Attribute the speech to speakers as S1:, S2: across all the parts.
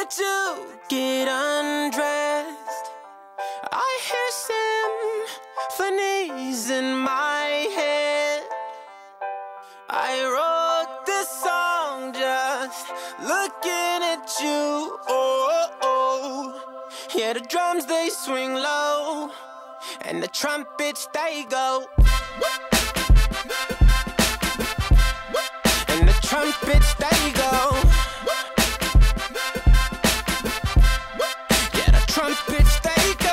S1: that you get undressed. I hear symphonies in my head. I wrote this song just looking at you. Oh, oh. Yeah, the drums they swing low, and the trumpets they go. And the trumpets they go. Yeah, the trumpets they go.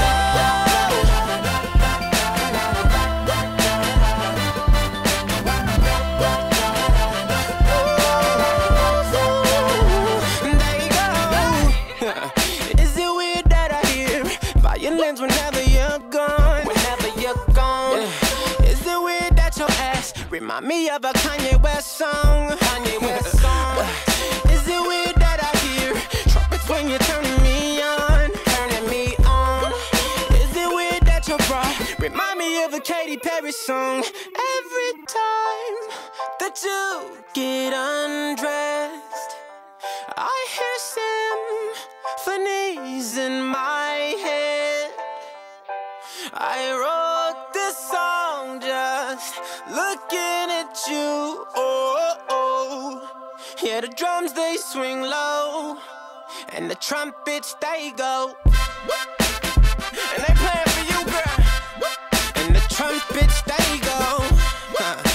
S1: Is it weird that I hear violins whenever you're gone? Whenever you're gone. Is it weird that your ass remind me of a Kanye West song? Kanye West song. Is it weird that I hear trumpets when you're turning me on? Turning me on. Is it weird that your bra remind me of a Katy Perry song? Every time that you get undressed, I hear symphonies in my head. I wrote this song just looking at you. Oh, oh. Yeah, the drums they swing low, and the trumpets they go. And they playing for you, girl. And the trumpets they go.